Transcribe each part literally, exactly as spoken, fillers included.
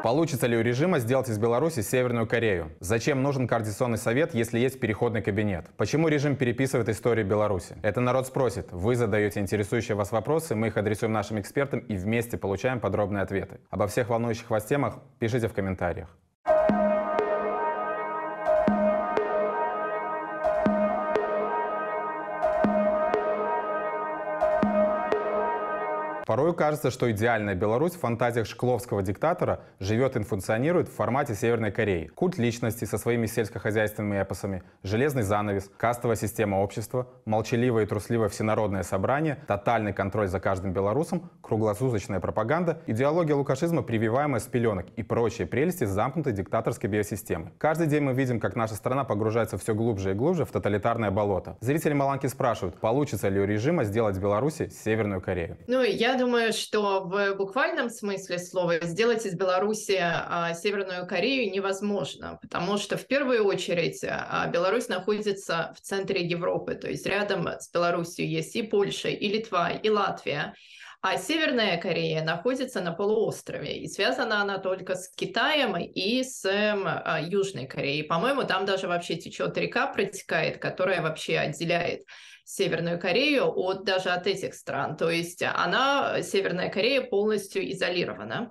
Получится ли у режима сделать из Беларуси Северную Корею? Зачем нужен Координационный совет, если есть переходный кабинет? Почему режим переписывает историю Беларуси? Это народ спросит. Вы задаете интересующие вас вопросы, мы их адресуем нашим экспертам и вместе получаем подробные ответы. Обо всех волнующих вас темах пишите в комментариях. Порой кажется, что идеальная Беларусь в фантазиях шкловского диктатора живет и функционирует в формате Северной Кореи. Культ личности со своими сельскохозяйственными эпосами, железный занавес, кастовая система общества, молчаливое и трусливое всенародное собрание, тотальный контроль за каждым белорусом, круглосуточная пропаганда, идеология лукашизма, прививаемая с пеленок и прочие прелести замкнутой диктаторской биосистемы. Каждый день мы видим, как наша страна погружается все глубже и глубже в тоталитарное болото. Зрители Маланки спрашивают, получится ли у режима сделать в Беларуси Северную Корею? Ну, я думаю, что в буквальном смысле слова сделать из Беларуси а, Северную Корею невозможно, потому что в первую очередь а, Беларусь находится в центре Европы, то есть рядом с Беларусью есть и Польша, и Литва, и Латвия. А Северная Корея находится на полуострове, и связана она только с Китаем и с а, Южной Кореей. По-моему, там даже вообще течет река, протекает, которая вообще отделяет Северную Корею от даже от этих стран. То есть она, Северная Корея, полностью изолирована.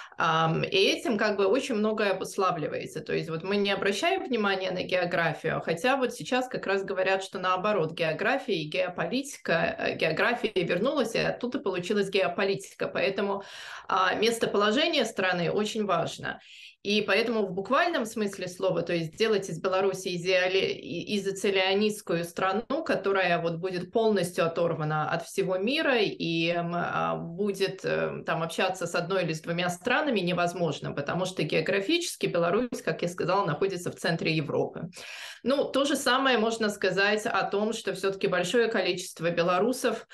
И этим как бы очень многое обуславливается. То есть вот мы не обращаем внимания на географию, хотя вот сейчас как раз говорят, что наоборот, география и геополитика, география вернулась, и оттуда получилась геополитика. Поэтому местоположение страны очень важно. И поэтому в буквальном смысле слова, то есть сделать из Беларуси изоли... изоциалионистскую страну, которая вот будет полностью оторвана от всего мира и а, будет а, там общаться с одной или с двумя странами, невозможно, потому что географически Беларусь, как я сказала, находится в центре Европы. Ну, то же самое можно сказать о том, что все-таки большое количество белорусов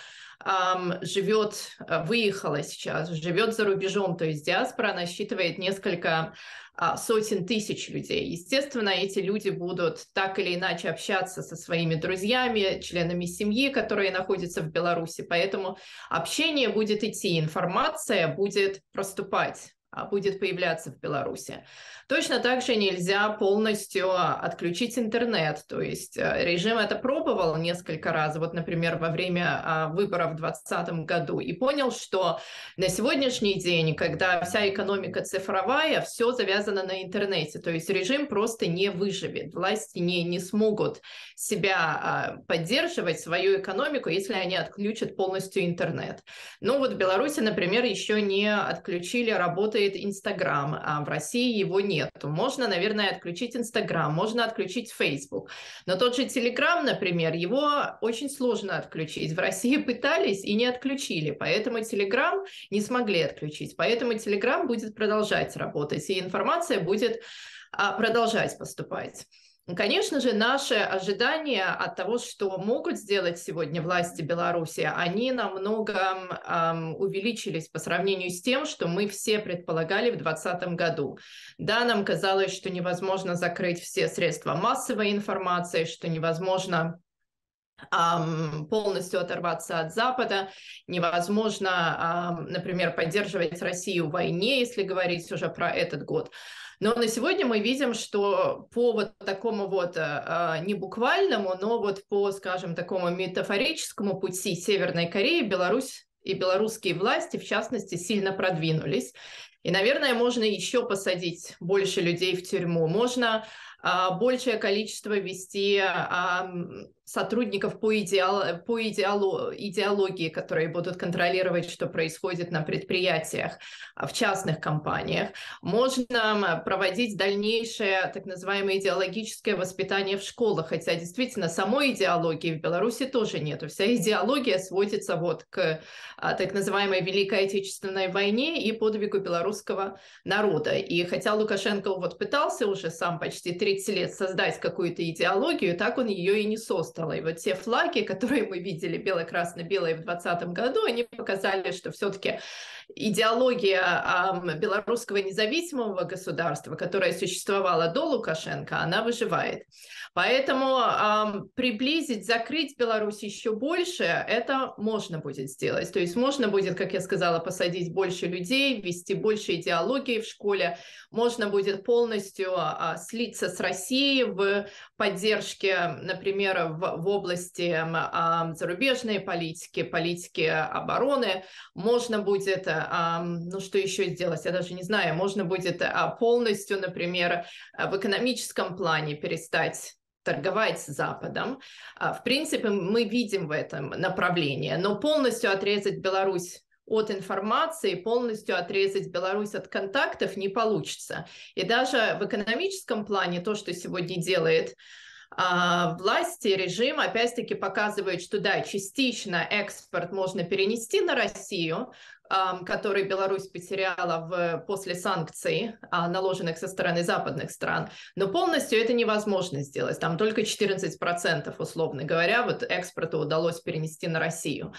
живет, выехала сейчас, живет за рубежом, то есть диаспора насчитывает несколько сотен тысяч людей. Естественно, эти люди будут так или иначе общаться со своими друзьями, членами семьи, которые находятся в Беларуси, поэтому общение будет идти, информация будет проступать, будет появляться в Беларуси. Точно так же нельзя полностью отключить интернет, то есть режим это пробовал несколько раз, вот, например, во время выборов в двадцатом году, и понял, что на сегодняшний день, когда вся экономика цифровая, все завязано на интернете, то есть режим просто не выживет, власти не, не смогут себя поддерживать, свою экономику, если они отключат полностью интернет. Ну вот в Беларуси, например, еще не отключили, работает Инстаграм, а в России его нет. Можно, наверное, отключить Инстаграм, можно отключить Фейсбук. Но тот же Телеграм, например, его очень сложно отключить. В России пытались и не отключили, поэтому Телеграм не смогли отключить. Поэтому Телеграм будет продолжать работать, и информация будет а, продолжать поступать. Конечно же, наши ожидания от того, что могут сделать сегодня власти Беларуси, они намного эм, увеличились по сравнению с тем, что мы все предполагали в двадцатом году. Да, нам казалось, что невозможно закрыть все средства массовой информации, что невозможно эм, полностью оторваться от Запада, невозможно, эм, например, поддерживать Россию в войне, если говорить уже про этот год. Но на сегодня мы видим, что по вот такому вот э, не буквальному, но вот по, скажем, такому метафорическому пути Северной Кореи Беларусь и белорусские власти, в частности, сильно продвинулись. И, наверное, можно еще посадить больше людей в тюрьму. Можно э, большее количество вести э, сотрудников по, идеал, по идеало, идеологии, которые будут контролировать, что происходит на предприятиях, в частных компаниях. Можно проводить дальнейшее так называемое идеологическое воспитание в школах, хотя действительно самой идеологии в Беларуси тоже нету. Вся идеология сводится вот к так называемой Великой Отечественной войне и подвигу белорусского народа. И хотя Лукашенко вот пытался уже сам почти тридцать лет создать какую-то идеологию, так он ее и не создал. И вот те флаги, которые мы видели, бело-красно-белые в двадцатом году, они показали, что все-таки идеология белорусского независимого государства, которая существовала до Лукашенко, она выживает. Поэтому э, приблизить, закрыть Беларусь еще больше, это можно будет сделать. То есть можно будет, как я сказала, посадить больше людей, ввести больше идеологии в школе, можно будет полностью э, слиться с Россией в поддержке, например, в, в области э, зарубежной политики, политики обороны. Можно будет, э, ну что еще сделать, я даже не знаю, можно будет э, полностью, например, в экономическом плане перестать торговать с Западом. В принципе, мы видим в этом направлении, но полностью отрезать Беларусь от информации, полностью отрезать Беларусь от контактов не получится. И даже в экономическом плане то, что сегодня делает а, власти, режим, опять-таки показывает, что да, частично экспорт можно перенести на Россию, который Беларусь потеряла в, после санкций, наложенных со стороны западных стран, но полностью это невозможно сделать. Там только четырнадцать процентов, условно говоря, вот экспорта удалось перенести на Россию.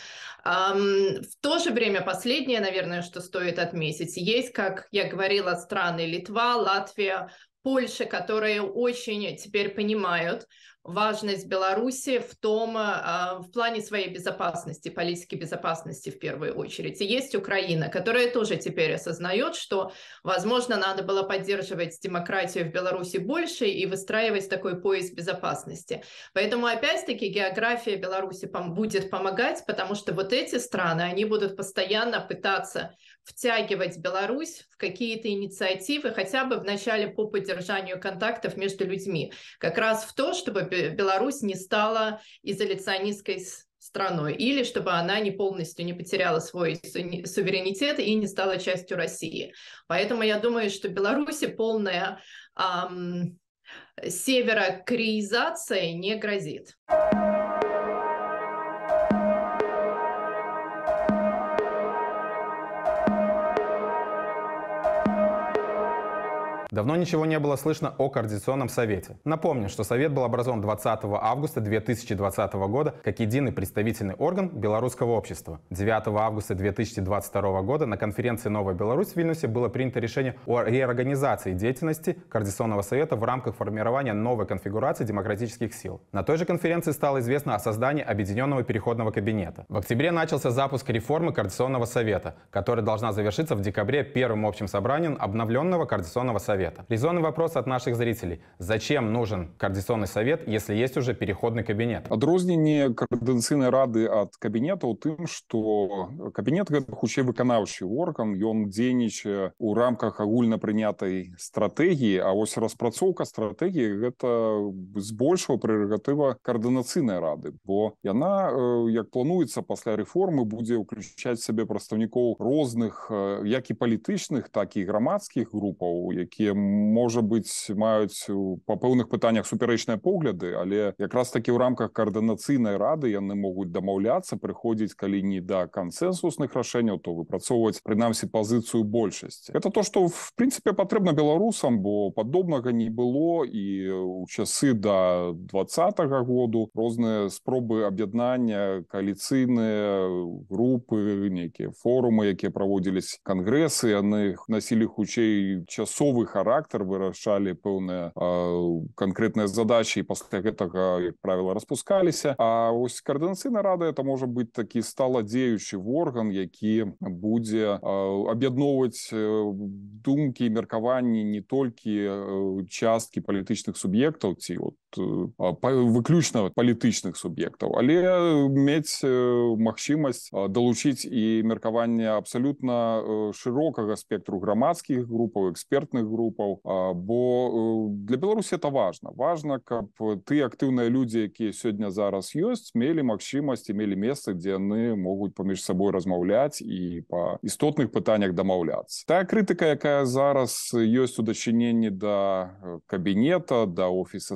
В то же время, последнее, наверное, что стоит отметить, есть, как я говорила, страны Литва, Латвия, Польша, которые очень теперь понимают важность Беларуси в том, в плане своей безопасности, политики безопасности в первую очередь. И есть Украина, которая тоже теперь осознает, что, возможно, надо было поддерживать демократию в Беларуси больше и выстраивать такой пояс безопасности. Поэтому, опять-таки, география Беларуси будет помогать, потому что вот эти страны, они будут постоянно пытаться втягивать Беларусь в какие-то инициативы, хотя бы в начале по поддержанию контактов между людьми, как раз в то, чтобы Беларусь не стала изоляционистской страной, или чтобы она не полностью не потеряла свой суверенитет и не стала частью России. Поэтому я думаю, что Беларуси полная эм, северокореизация не грозит. Давно ничего не было слышно о Координационном совете. Напомню, что Совет был образован двадцатого августа две тысячи двадцатого года как единый представительный орган белорусского общества. девятого августа две тысячи двадцать второго года на конференции «Новая Беларусь» в Вильнюсе было принято решение о реорганизации деятельности Координационного совета в рамках формирования новой конфигурации демократических сил. На той же конференции стало известно о создании Объединенного переходного кабинета. В октябре начался запуск реформы Координационного совета, которая должна завершиться в декабре первым общим собранием обновленного Координационного совета. Резонный вопрос от наших зрителей. Зачем нужен Координационный совет, если есть уже переходный кабинет? Адрозненне Координационной рады от кабинета у тым, что кабинет это хутчэй выканаўчы орган, ён дзейнічае у рамках агульна прынятай стратэгіі, а вось распрацоўка стратэгіі гэта збольшого прерогатыва Координацыйнай рады, бо яна, як плануецца пасля рэформы, будзе ўключаць сабе прадстаўнікоў розных як і палітычных, так і грамадскіх групаў, якія можа быць маюць па пэўных пытаннях супярэчныя погляды, але якраз такі ў рамках Координацыйнай рады яны могуць дамаўляцца, прыходзіць калі не да кансэнсусных рашэнняў, то выпрацоўваць прынамсі пазіцыю большасці. Это то, што в прынцыпе патрэбна беларусам, бо падобнага не было і ў часы да двадцатага году розныя спробы аб'яднання, кааліцыйныя групы, нейкія форумы, якія праводзіліся, кангрэсы, яны насілі хутчэй часовы характар, вырашалі пэўныя канкрэтныя задачы і пасля гэтага, як правіла, распускаліся. А ось Координацыйная рада это можа быць такі стала дзеючы орган, які будзе аб'ядноўваць думкі і меркаванні не толькі часткі палітычных суб'ектаў ці от выключна палітычных суб'ектаў, але мець магчымасць далучыць і меркаванне абсалютна шырокага спектру грамадскіх групаў, экспертных групаў, бо для Беларусі это важна. Важна, каб тыя актыўныя людзі, якія сёння зараз ёсць, мелі магчымасць, мелі месца, дзе яны могуць паміж сабой размаўляць і па істотных пытаннях дамаўляцца. Тая крытыка, якая зараз ёсць у дачыненні да кабінета, да офіса Светланы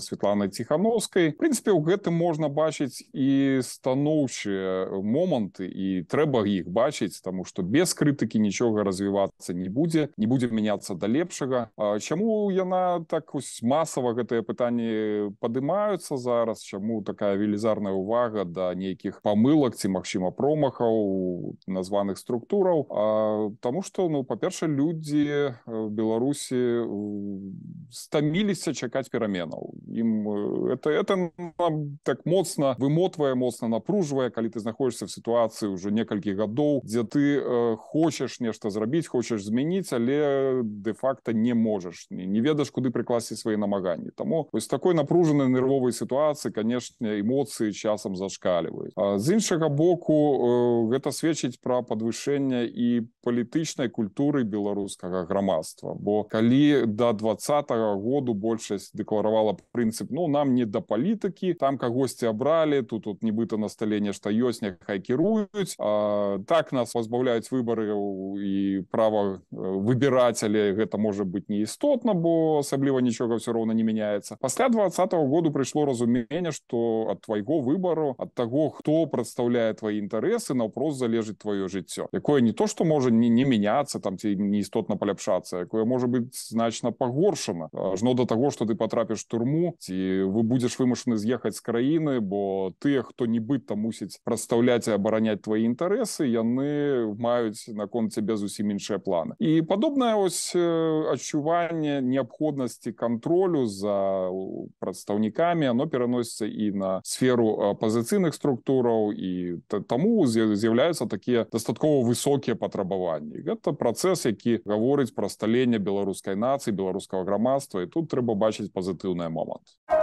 Святланай Ціхановскай. В прынцыпе, у гэтым можна бачыць і станоўчыя моманты, і трэба іх бачыць, таму што без крытыкі нічога развівацца не будзе, не будзе мяняцца да лепшага. Чаму яна так ось масава гэтыя пытанні падымаюцца зараз? Чаму такая велізарная ўвага да нейкіх памылак ці, магчыма, промахаў названых структураў? А, таму што, ну, па-першае, людзі в Беларусі стаміліся чакаць пераменаў. Ім это, это нам так моцна вымотвае, моцна напружвае, калі ты знаходзішся в сітуацыі ўжо некалькі гадоў, дзе ты э, хочаш нешта зрабіць, хочаш змяніць, але де-факта не можаш, не, не ведаеш, куды прыкласці свае намаганні. Таму вось такой напружанай нервовай сітуацыі, канешне, эмоцыі часам зашкальваюць. А з іншага боку, э, гэта сведчыць пра падвышэнне і палітычнай культуры беларускага грамадства. Бо калі да двадцатага году большасць дэкларавала прынцып, ну, нам не да палітыкі, там кагосьці абралі, тут, тут нібыта на стале нешта ёсць, няхай кіруюць, а, так нас пазбаўляюць выбараў і права выбіраць, але гэта можа быць неістотна, бо асабліва нічога ўсё роўна не мяняецца. Пасля двадцатага году прыйшло разуменне, што ад твайго выбару, ад таго, хто прадстаўляе твои інтарэсы, наўпрост залежыць твоё жыццё, якое не то, што можа не, не мяняцца там, ці неістотна паляпшацца, якое можа быць значна пагоршана, ажно да таго, што ты потрапіш в турму, ці вы будзеш вымушаны з'ехаць з краіны, бо тыя, хто нібыта мусіць прадстаўляць і абараняць твои інтарэсы, яны маюць наконт цябе зусім іншыя планы. І падобнае ось адчуванне неабходнасці кантролю за прадстаўнікамі, оно пераносіцца і на сферу апазіцыйных структураў, і таму з'яўляюцца такія дастаткова высокія патрабаванні. Гэта працэс, які гаворыць пра сталенне беларускай нацыі, беларускага грамадства, і тут трэба бачыць пазітыўны момант.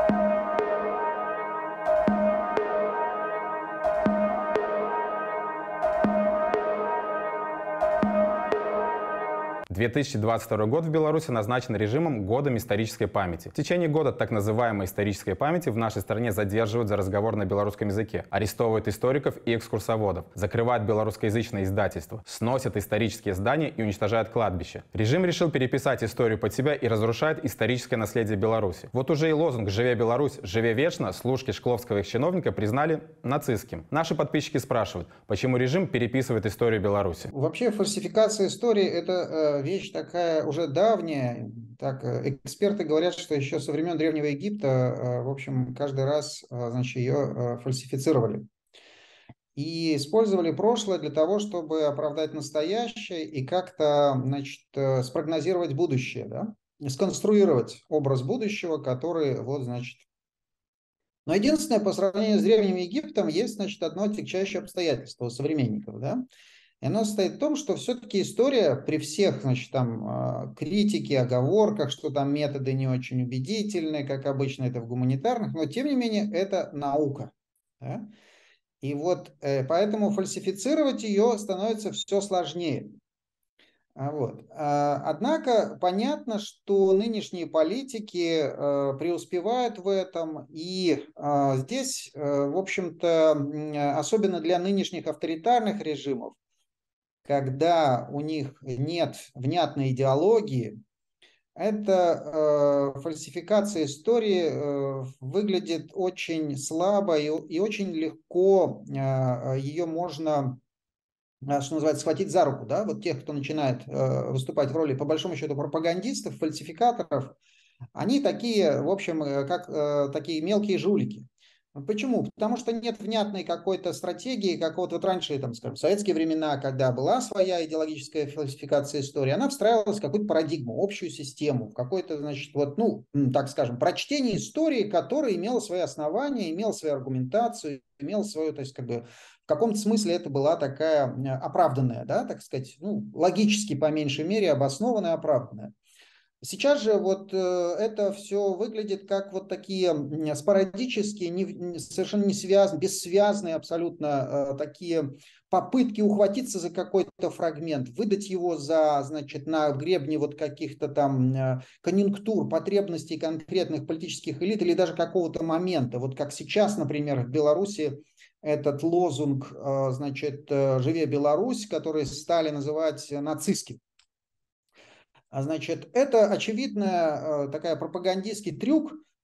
две тысячи двадцать второй год в Беларуси назначен режимом Годом исторической памяти. В течение года так называемой исторической памяти в нашей стране задерживают за разговор на белорусском языке, арестовывают историков и экскурсоводов, закрывают белорусскоязычные издательства, сносят исторические здания и уничтожают кладбища. Режим решил переписать историю под себя и разрушает историческое наследие Беларуси. Вот уже и лозунг «Живе Беларусь, живе вечно» служки шкловского их чиновника признали нацистским. Наши подписчики спрашивают, почему режим переписывает историю Беларуси. Вообще фальсификация истории – это вещь такая уже давняя. Так, эксперты говорят, что еще со времен Древнего Египта, в общем, каждый раз, значит, ее фальсифицировали. И использовали прошлое для того, чтобы оправдать настоящее и как-то, значит, спрогнозировать будущее, да? Сконструировать образ будущего, который, вот, значит... Но единственное, по сравнению с Древним Египтом, есть, значит, одно отягчающее обстоятельство у современников, да? И оно состоит в том, что все-таки история при всех, значит, там, критике, оговорках, что там методы не очень убедительные, как обычно это в гуманитарных, но тем не менее это наука. Да? И вот э, поэтому фальсифицировать ее становится все сложнее. Вот. Однако понятно, что нынешние политики э, преуспевают в этом, и э, здесь, э, в общем-то, особенно для нынешних авторитарных режимов, когда у них нет внятной идеологии, эта э, фальсификация истории э, выглядит очень слабо, и, и очень легко э, ее можно, что называется, схватить за руку. Да? Вот тех, кто начинает э, выступать в роли, по большому счету, пропагандистов, фальсификаторов, они такие, в общем, как э, такие мелкие жулики. Почему? Потому что нет внятной какой-то стратегии, как вот, вот раньше, там, скажем, в советские времена, когда была своя идеологическая фальсификация истории, она встраивалась в какую-то парадигму, общую систему, в какое-то, значит, вот, ну, так скажем, прочтение истории, которое имело свои основания, имело свою аргументацию, имело свою, то есть, как бы, в каком-то смысле это была такая оправданная, да, так сказать, ну, логически, по меньшей мере, обоснованная, оправданная. Сейчас же вот э, это все выглядит как вот такие спорадические, не, совершенно не связанные, бессвязные абсолютно э, такие попытки ухватиться за какой-то фрагмент, выдать его за, значит, на гребне вот каких-то там э, конъюнктур, потребностей конкретных политических элит или даже какого-то момента. Вот как сейчас, например, в Беларуси этот лозунг, э, значит, «Живе Беларусь», который стали называть нацистским. Значит, это очевидно такая пропагандистский трюк,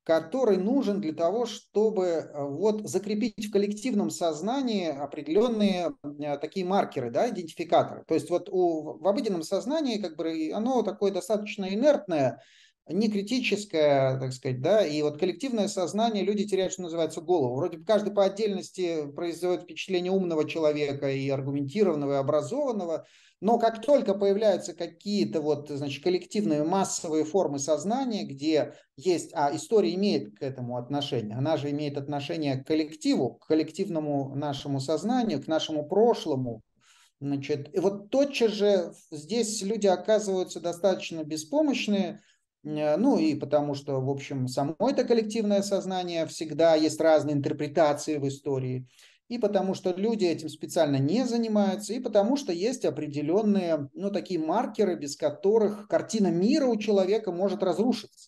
который нужен для того, чтобы вот закрепить в коллективном сознании определенные такие маркеры, да, идентификаторы. То есть вот у, в обыденном сознании как бы оно такое достаточно инертное, не критическое, так сказать, да, и вот коллективное сознание люди теряют, что называется, голову. Вроде бы каждый по отдельности производит впечатление умного человека и аргументированного, и образованного, но как только появляются какие-то вот, значит, коллективные массовые формы сознания, где есть, а история имеет к этому отношение, она же имеет отношение к коллективу, к коллективному нашему сознанию, к нашему прошлому, значит, и вот тотчас же здесь люди оказываются достаточно беспомощные, ну и потому что, в общем, само это коллективное сознание, всегда есть разные интерпретации в истории, и потому что люди этим специально не занимаются, и потому что есть определенные, ну, такие маркеры, без которых картина мира у человека может разрушиться.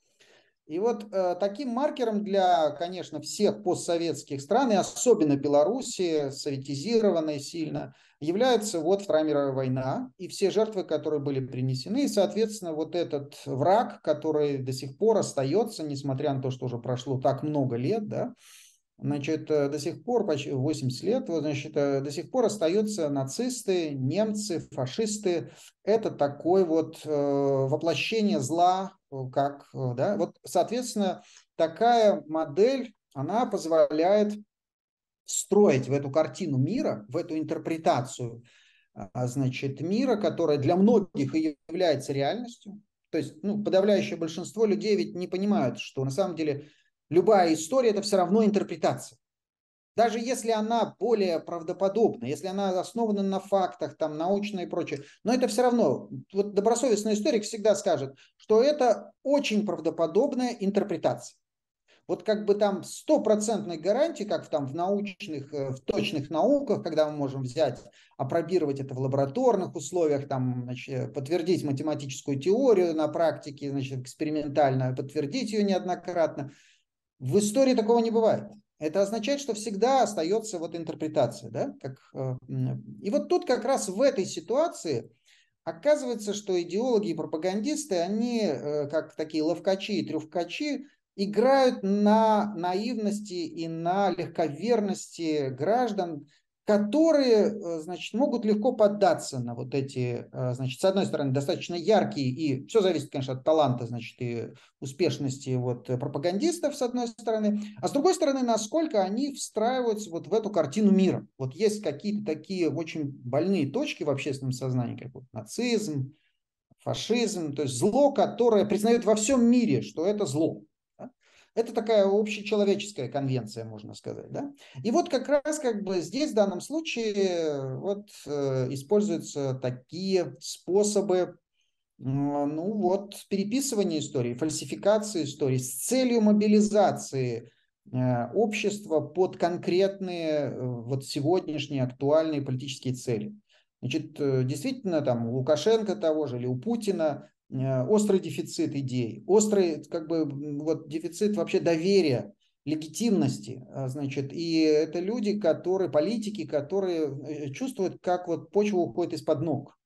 И вот э, таким маркером для, конечно, всех постсоветских стран, и особенно Белоруссии, советизированной сильно, является вот Вторая мировая война и все жертвы, которые были принесены. И, соответственно, вот этот враг, который до сих пор остается, несмотря на то, что уже прошло так много лет, да, значит, до сих пор, почти восемьдесят лет, вот, значит, до сих пор остаются нацисты, немцы, фашисты. Это такое вот э, воплощение зла, как, да, вот, соответственно, такая модель, она позволяет строить в эту картину мира, в эту интерпретацию, значит, мира, которая для многих и является реальностью. То есть, ну, подавляющее большинство людей ведь не понимают, что на самом деле любая история – это все равно интерпретация. Даже если она более правдоподобна, если она основана на фактах, там, научно и прочее, но это все равно, вот добросовестный историк всегда скажет, что это очень правдоподобная интерпретация. Вот как бы там стопроцентной гарантии, как там в научных, в точных науках, когда мы можем взять, опробировать это в лабораторных условиях, там, значит, подтвердить математическую теорию на практике, значит, экспериментально, подтвердить ее неоднократно. В истории такого не бывает. Это означает, что всегда остается вот интерпретация. Да? Как, и вот тут как раз в этой ситуации оказывается, что идеологи и пропагандисты, они как такие ловкачи и трюфкачи, играют на наивности и на легковерности граждан, которые, значит, могут легко поддаться на вот эти, значит, с одной стороны, достаточно яркие, и все зависит, конечно, от таланта, значит, и успешности вот пропагандистов, с одной стороны, а с другой стороны, насколько они встраиваются вот в эту картину мира. Вот есть какие-то такие очень больные точки в общественном сознании, как вот нацизм, фашизм, то есть зло, которое признает во всем мире, что это зло. Это такая общечеловеческая конвенция, можно сказать. Да? И вот как раз как бы здесь в данном случае вот, э, используются такие способы э, ну, вот, переписывания истории, фальсификации истории с целью мобилизации э, общества под конкретные э, вот, сегодняшние актуальные политические цели. Значит, э, действительно, там, у Лукашенко того же или у Путина острый дефицит идей, острый как бы вот дефицит вообще доверия, легитимности, значит, и это люди, которые, политики, которые чувствуют, как вот почва уходит из-под ног.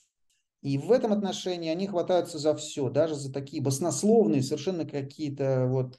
И в этом отношении они хватаются за все, даже за такие баснословные, совершенно какие-то вот,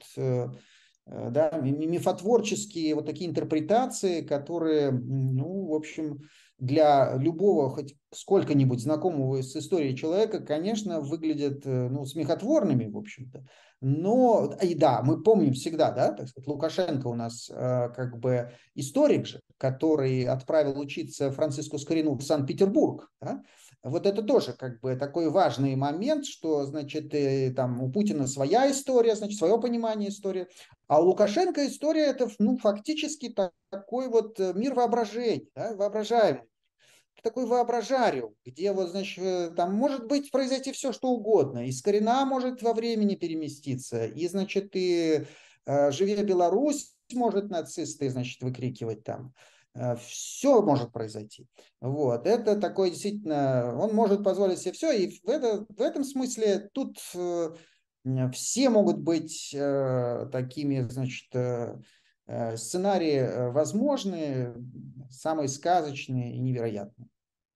да, мифотворческие вот такие интерпретации, которые, ну, в общем, для любого хоть сколько-нибудь знакомого с историей человека, конечно, выглядят, ну, смехотворными, в общем-то. Но, и да, мы помним всегда, да, так сказать, Лукашенко у нас э, как бы историк же, который отправил учиться Франциску Скорину в Санкт-Петербург, да? Вот это тоже как бы такой важный момент, что, значит, и, там у Путина своя история, значит, свое понимание истории, а у Лукашенко история это, ну, фактически такой вот мир воображения, да, воображаемый. Такой воображариум, где вот, значит, там может быть произойти все, что угодно. И Скорина может во времени переместиться, и, значит, и э, «Живи Беларусь» может нацисты, значит, выкрикивать там. Все может произойти. Вот. Это такой действительно, он может позволить себе все, и в, это, в этом смысле тут э, все могут быть э, такими, значит, э, сценарии возможны, самые сказочные и невероятные.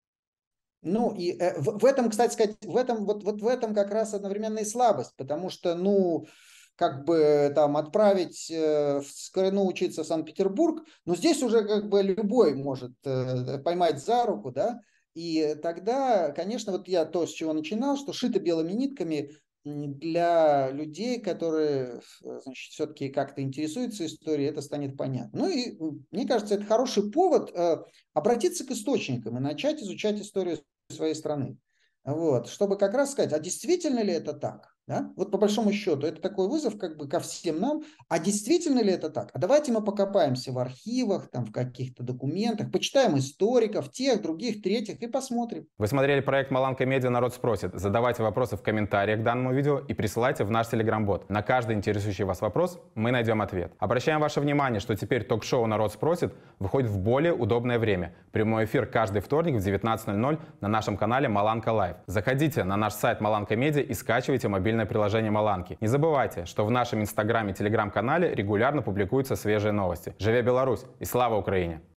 Ну и э, в, в этом, кстати сказать, в этом, вот, вот в этом как раз одновременно и слабость, потому что, ну, как бы там отправить э, в Скорину учиться в Санкт-Петербург, но здесь уже как бы любой может э, поймать за руку, да, и тогда, конечно, вот я то, с чего начинал, что шито белыми нитками для людей, которые, значит, все-таки как-то интересуются историей, это станет понятно. Ну и мне кажется, это хороший повод э, обратиться к источникам и начать изучать историю своей страны. Вот, чтобы как раз сказать, а действительно ли это так? Да? Вот по большому счету, это такой вызов как бы ко всем нам. А действительно ли это так? А давайте мы покопаемся в архивах, там, в каких-то документах, почитаем историков, тех, других, третьих и посмотрим. Вы смотрели проект «Маланка Медиа. Народ спросит». Задавайте вопросы в комментариях к данному видео и присылайте в наш телеграм-бот. На каждый интересующий вас вопрос мы найдем ответ. Обращаем ваше внимание, что теперь ток-шоу «Народ спросит» выходит в более удобное время. Прямой эфир каждый вторник в девятнадцать ноль ноль на нашем канале «Маланка Лайв». Заходите на наш сайт «Маланка Медиа» и скачивайте мобильное приложение «Маланки». Не забывайте, что в нашем инстаграме и телеграм-канале регулярно публикуются свежие новости. Живе Беларусь и слава Украине!